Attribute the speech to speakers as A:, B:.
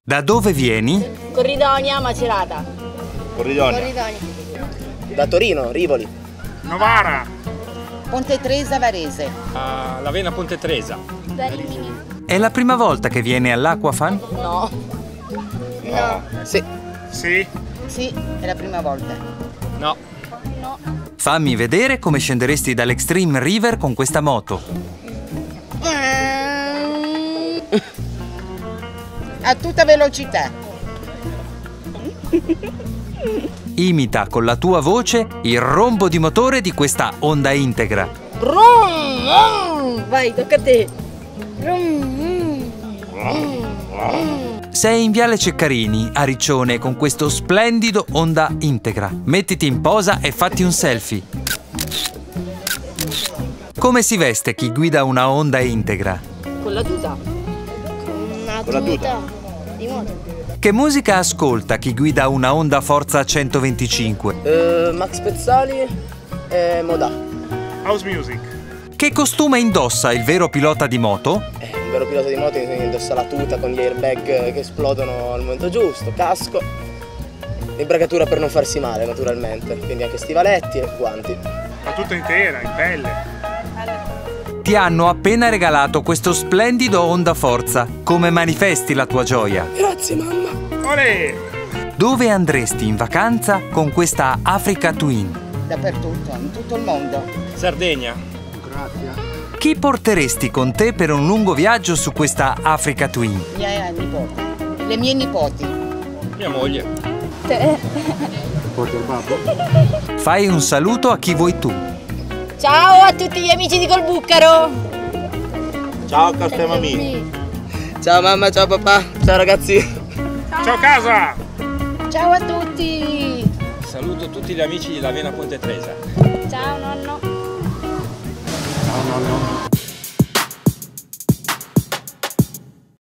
A: Da dove vieni?
B: Corridonia, Macerata.
C: Corridonia. Da Torino, Rivoli.
D: Novara.
E: Ponte Tresa, Varese.
D: Lavena Ponte Tresa.
B: Da Rimini.
A: È la prima volta che viene all'Acquafan?
B: No.
C: No. Sì.
D: Sì.
E: Sì, è la prima volta.
D: No.
B: No.
A: Fammi vedere come scenderesti dall'Extreme River con questa moto.
E: A tutta velocità.
A: Imita con la tua voce il rombo di motore di questa Honda Integra.
B: Brum. Vai, tocca a te.
A: Sei in Viale Ceccarini, a Riccione, con questo splendido Honda Integra. Mettiti in posa e fatti un selfie. Come si veste chi guida una Honda Integra?
B: Con la tuta.
C: Con la tuta.
B: Di moto.
A: Che musica ascolta chi guida una Honda Forza 125?
C: Max Pezzali e Modà.
D: House music.
A: Che costume indossa il vero pilota di moto?
C: Un vero pilota di moto indossa la tuta con gli airbag che esplodono al momento giusto, casco, imbragatura per non farsi male naturalmente, quindi anche stivaletti e guanti.
D: La tuta intera, in pelle.
A: Ti hanno appena regalato questo splendido Honda Forza. Come manifesti la tua gioia?
C: Grazie mamma.
D: Olè!
A: Dove andresti in vacanza con questa Africa Twin?
E: Dappertutto, in tutto il mondo.
D: Sardegna.
A: Chi porteresti con te per un lungo viaggio su questa Africa Twin?
E: I miei nipoti. Le mie nipoti.
D: Mia moglie.
A: Fai un saluto a chi vuoi tu.
B: Ciao a tutti gli amici di Colbucaro.
C: Ciao Castelmamì. Ciao mamma, ciao papà, ciao ragazzi.
D: Ciao casa!
E: Ciao a tutti!
D: Saluto tutti gli amici di Lavena Ponte Tresa.
B: Ciao nonno.
D: Ciao nonno.